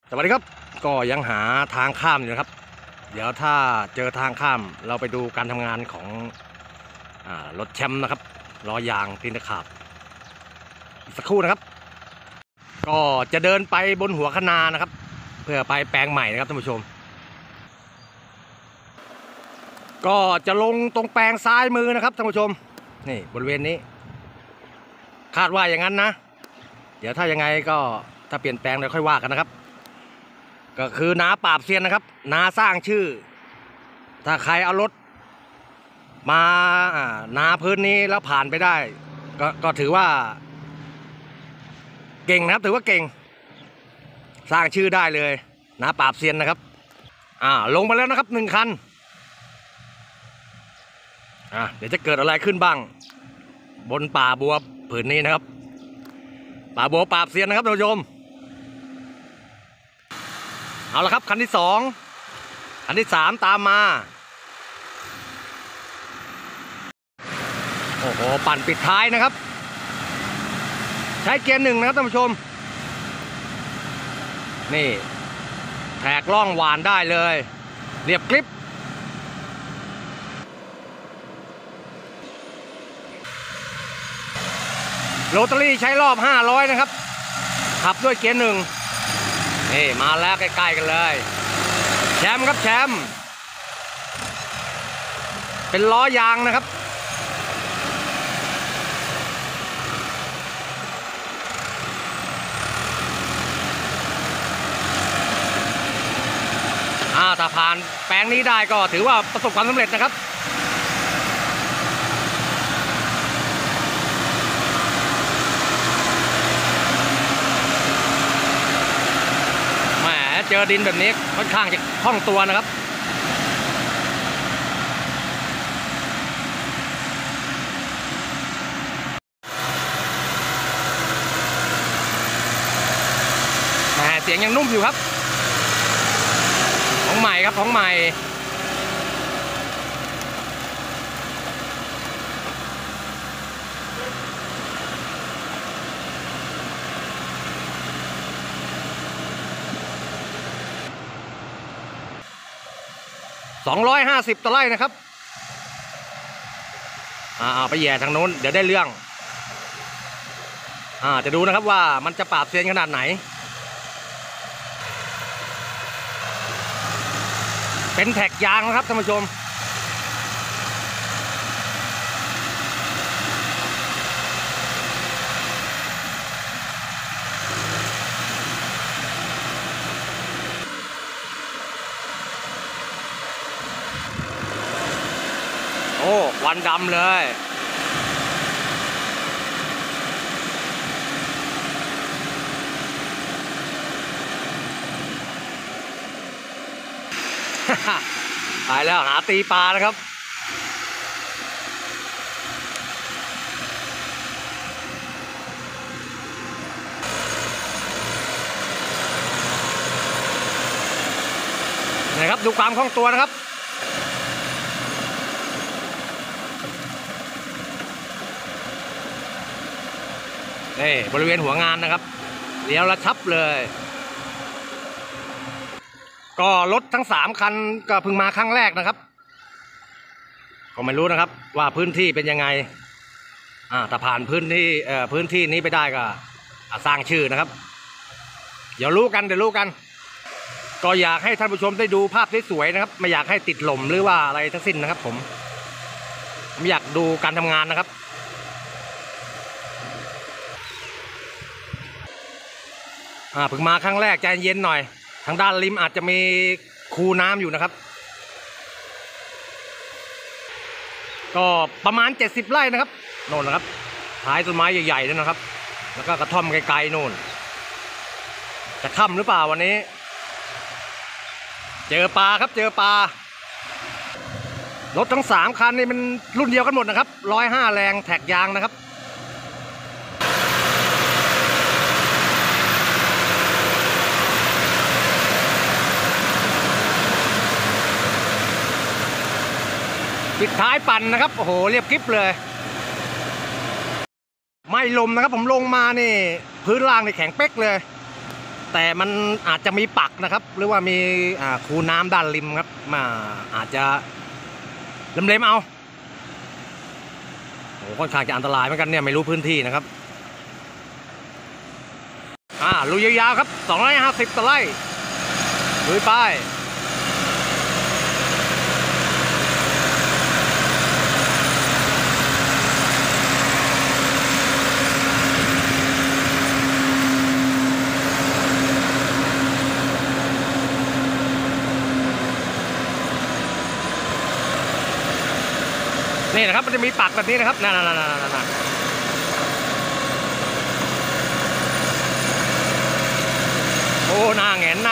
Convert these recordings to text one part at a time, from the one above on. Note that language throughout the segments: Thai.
สวัสดีครับก็ยังหาทางข้ามอยู่นะครับเดี๋ยวถ้าเจอทางข้ามเราไปดูการทำงานของรถแชมป์นะครับล้อยางตีนตะขาบสักครู่นะครับก็จะเดินไปบนหัวคะนานะครับเพื่อไปแปลงใหม่นะครับท่านผู้ชมก็จะลงตรงแปลงซ้ายมือนะครับท่านผู้ชมนี่บริเวณนี้คาดว่าอย่างนั้นนะเดี๋ยวถ้ายังไงก็ถ้าเปลี่ยนแปลงเดี๋ยวค่อยว่ากันนะครับก็คือนาปราบเซียนนะครับนาสร้างชื่อถ้าใครเอารถมานาพื้นนี้แล้วผ่านไปได้ก็ถือว่าเก่งนะครับถือว่าเก่งสร้างชื่อได้เลยนาปราบเซียนนะครับลงมาแล้วนะครับ1 คันเดี๋ยวจะเกิดอะไรขึ้นบ้างบนป่าบัวผืนนี้นะครับป่าบัวปราบเซียนนะครับท่านผู้ชมเอาละครับคันที่2คันที่3ตามมาโอ้โหปั่นปิดท้ายนะครับใช้เกียร์1นะครับท่านผู้ชมนี่แทกล่องหวานได้เลยเรียบกริบโรตารี่ใช้รอบ500นะครับขับด้วยเกียร์1นี่มาแล้วใกล้ๆกันเลยแชมป์ครับแชมป์เป็นล้อยางนะครับถ้าผ่านแปลงนี้ได้ก็ถือว่าประสบความสำเร็จนะครับเจอดินแบบนี้ค่อนข้างจะคล่องตัวนะครับเสียงยังนุ่มอยู่ครับของใหม่ครับของใหม่250ต่อไร่นะครับไปแย่ทางโน้นเดี๋ยวได้เรื่องจะดูนะครับว่ามันจะปราบเซียนขนาดไหนเป็นแท็กยางนะครับท่านผู้ชมโอ้ควันดำเลยตายแล้วหาตีปลานะครับนะครับดูความคล่องตัวนะครับนี่บริเวณหัวงานนะครับเลี้ยวระชับเลยก็รถทั้ง3 คันก็เพิ่งมาครั้งแรกนะครับก็ไม่รู้นะครับว่าพื้นที่เป็นยังไงถ้าผ่านพื้นที่นี้ไปได้ก็สร้างชื่อนะครับเดี๋ยวรู้กันก็อยากให้ท่านผู้ชมได้ดูภาพสวยๆนะครับไม่อยากให้ติดหล่มหรือว่าอะไรทั้งสิ้นนะครับผมอยากดูการทำงานนะครับเพิ่งมาครั้งแรกใจเย็นหน่อยทางด้านริมอาจจะมีคูน้ำอยู่นะครับก็ประมาณ70 ไร่นะครับโน่นนะครับท้ายต้นไม้ใหญ่ๆนั่นนะครับแล้วก็กระท่อมไกลๆโน่นจะค่ำหรือเปล่าวันนี้เจอปลาครับเจอปลารถทั้ง3 คันนี่มันรุ่นเดียวกันหมดนะครับ105แรงแท็กยางนะครับปิดท้ายปั่นนะครับโอ้โหเรียบกริบเลยไม่ลมนะครับผมลงมานี่พื้นล่างนี่แข็งเป๊กเลย แแต่มันอาจจะมีปักนะครับ หรือว่ามีคูน้ำด้านริมครับอาจจะเล็มๆเอาโอ้ค่อนข้างจะอันตรายเหมือนกันเนี่ยไม่รู้พื้นที่นะครับลุยยาวๆครับ250ต่อไร่ลุยไปนี่นะครับมันจะมีปักแบบนี้นะครับนั่นโอ้หน้าแงน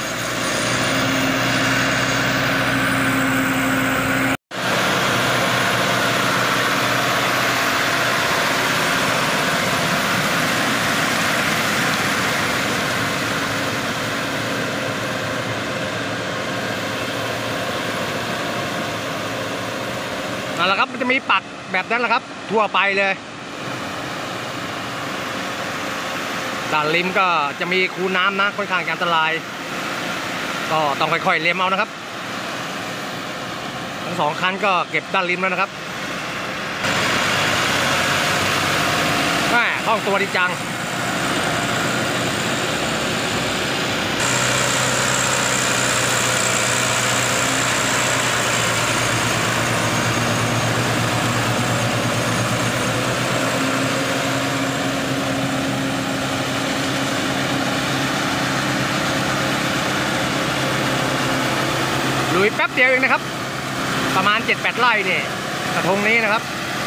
นั่นแหละครับมันจะมีปักแบบนั้นแหละครับทั่วไปเลยด้านริมก็จะมีคูน้ำนะค่อนข้างอันตรายก็ต้องค่อยๆเลี้ยมเอานะครับทั้ง2 คันก็เก็บด้านริมแล้วนะครับแม่คล่องตัวดีจังลุยแป๊บเดียวเองนะครับประมาณ 7-8 ไร่เนี่ยกระทงนี้นะครับ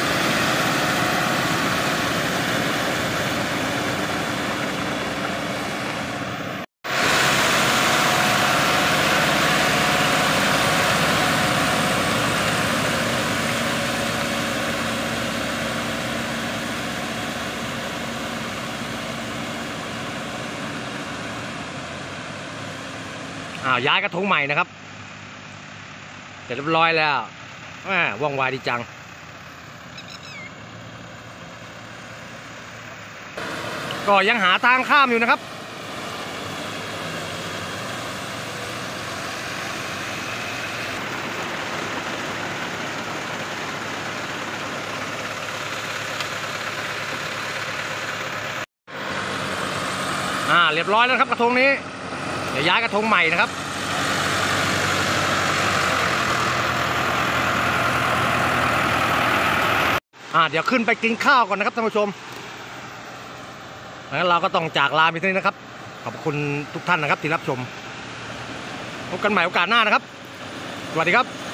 ย้ายกระทงใหม่นะครับเสร็จเรียบร้อยแล้วว่องไวดีจังก็ยังหาทางข้ามอยู่นะครับเรียบร้อยแล้วครับกระทงนี้เดี๋ยวย้ายกระทงใหม่นะครับเดี๋ยวขึ้นไปกินข้าวก่อนนะครับท่านผู้ชมงั้นเราก็ต้องจากลาไปที่นี้นะครับขอบคุณทุกท่านนะครับที่รับชมพบกันใหม่โอกาสหน้านะครับสวัสดีครับ